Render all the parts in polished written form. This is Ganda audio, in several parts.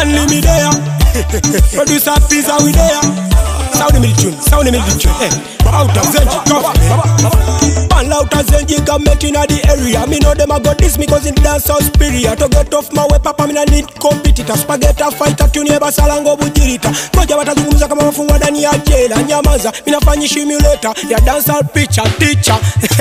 Stanley me there. Producer Pizza we there. Sound the middle tune. Out of Zenji, man out of Zenji government in the area. Me know them a got this because in dance so superior. To get off my way, papa me na need competitor. Spaghetti fighter tune yeba salango bujirita. Koja watazungumza kama wafungwa ndani ya jela. Nyamaza, mi nafanya simulator ya dancehall picture teacher.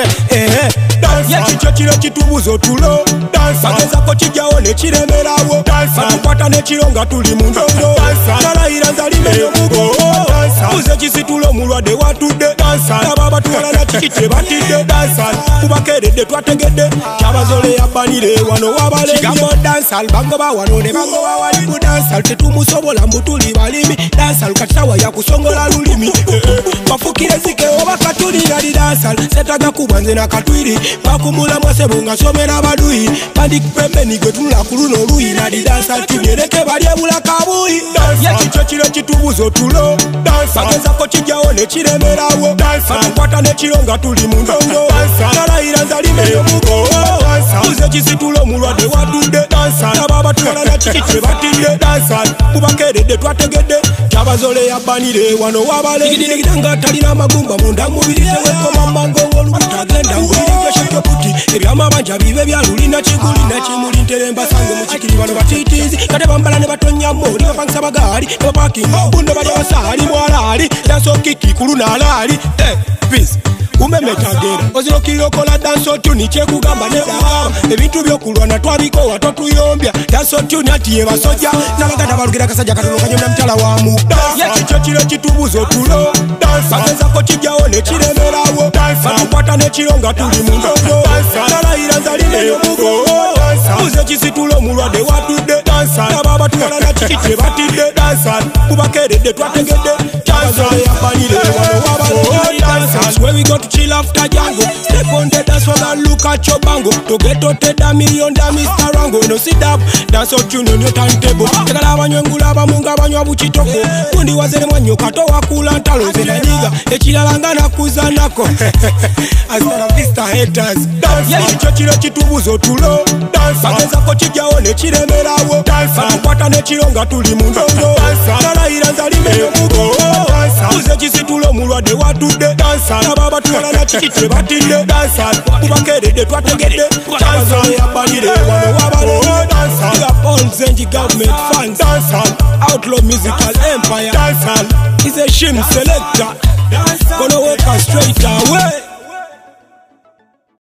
Ya chicho chile chitubuzo tulo. Bageza ko chijaone chiremerawo. Kwata ne chironga tuli mundongo. Kala iranza limeyo mugo. Uze chisitulo mulwade watude. Kababa tuwala na chikiche batide. Kubakerede twategede. Kabazole ya banire wano wabale. Chigambo dancehall bango ba wano ne bango ba walibu dancehall. Tetumusobola mbutuli balimi. Dancehall katawa ya kusongola lulimi. Mafukire zike oba katuli na di dancehall. Setaga kubanze na katwiri. Bakumula mwasebo nga somera badui. Pandik pembe nigetula kuluno lui. Na di dancehall tunyereke balie bula kabui. Ya chicho chile chitubuzo tulo. Bageza ko chijaone chiremerawo. Kwata ne chironga tuli mundongo. Kala iranza limeyo mugo. Uze chisitulo mulwade watude. Kababa tuwala na chikiche batide. Kubakerede twategede. Kabazole ya banire wano wabale. Digidanga talina magumba munda mubiri. Weko mamango olubutagenda. Ngulirike sheke puti. Ebyama banja bibe byaluli na chiguli na chimuli. Nteremba sango muchikiri wano batitizi. Kate bambala ne batonya mori. Bapangisa bagari. Ne bapaki bunde bade wasari mwalari. Danso kiki kuluna alari. Peace. Umemetagera oziro kirokola danso tuni chekugamba ne baba ebintu byokulwana twabiko watotuyombya danso tuni atiye basoja nabagada balugira kasaja katono kanyona mtala wa mu ya chicho chile chitubuzo tulo bageza ko chijaone chiremerawo kwata ne chironga tuli mundongo kala iranza limeyo mugo uze chisitulo mulwade watude kababa tuwala na chikiche batide kubakerede twategede kabazole ya banire wano wabale. That's where we go to chill after Django. Step on the dance floor and look at your bango. To get out the million da Mr. Rango. No sit up, dance out tune on your timetable. Tekala banyongula bamunga banywa buchitoko. Kundi wazere mwanyo kato wakula ntalo zena niga. Echilanga na kuzanako. Hasta la vista haters. Ya chicho chile chitubuzo tulo. Bageza ko chijaone chiremerawo. Kwata ne chironga tuli mundongo. Kala iranza limeyo mugo. Uze chisitulo mulwade watude. Kababa tuwala na chikiche batide. Kubakerede twategede. Kabazole ya banire wano wabale. We are all Zenji government fans. Outlaw musical empire. It's a shim selector. Gonna work us straight away.